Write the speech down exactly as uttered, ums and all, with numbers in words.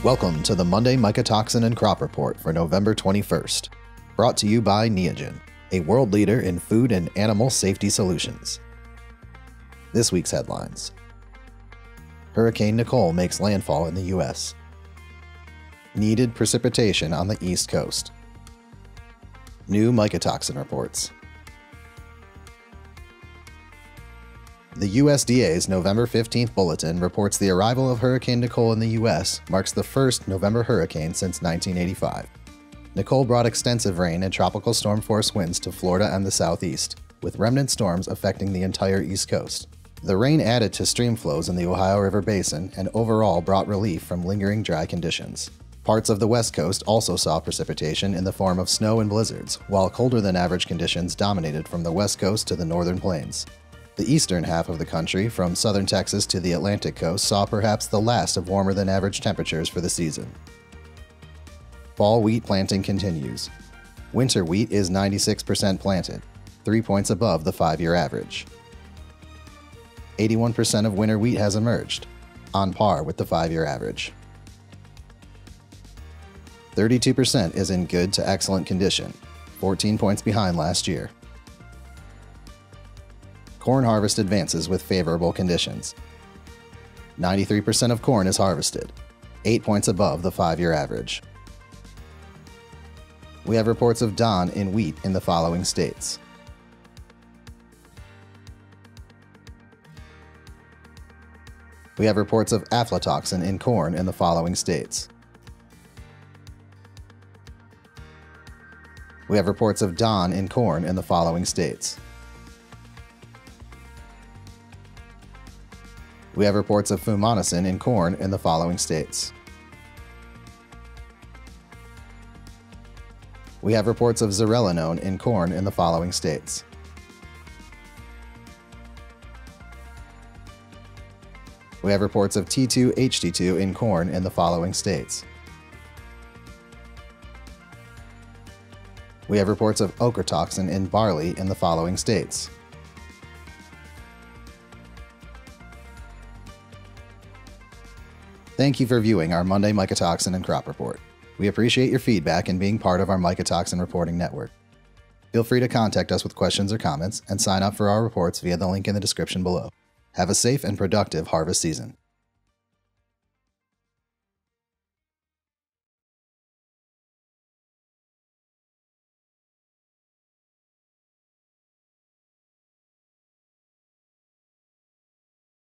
Welcome to the Monday Mycotoxin and Crop Report for November twenty-first. Brought to you by Neogen, a world leader in food and animal safety solutions. This week's headlines. Hurricane Nicole makes landfall in the U S. Needed precipitation on the East Coast. New mycotoxin reports. The U S D A's November fifteenth bulletin reports the arrival of Hurricane Nicole in the U S marks the first November hurricane since nineteen eighty-five. Nicole brought extensive rain and tropical storm-force winds to Florida and the southeast, with remnant storms affecting the entire East Coast. The rain added to stream flows in the Ohio River Basin and overall brought relief from lingering dry conditions. Parts of the West Coast also saw precipitation in the form of snow and blizzards, while colder-than-average conditions dominated from the West Coast to the northern plains. The eastern half of the country, from southern Texas to the Atlantic coast, saw perhaps the last of warmer-than-average temperatures for the season. Fall wheat planting continues. Winter wheat is ninety-six percent planted, three points above the five-year average. eighty-one percent of winter wheat has emerged, on par with the five-year average. thirty-two percent is in good to excellent condition, fourteen points behind last year. Corn harvest advances with favorable conditions. ninety-three percent of corn is harvested, eight points above the five-year average. We have reports of D O N in wheat in the following states. We have reports of aflatoxin in corn in the following states. We have reports of D O N in corn in the following states. We have reports of fumonisin in corn in the following states. We have reports of zearalenone in corn in the following states. We have reports of T two H T two in corn in the following states. We have reports of ochratoxin in barley in the following states. Thank you for viewing our Monday Mycotoxin and Crop Report. We appreciate your feedback and being part of our mycotoxin reporting network. Feel free to contact us with questions or comments and sign up for our reports via the link in the description below. Have a safe and productive harvest season.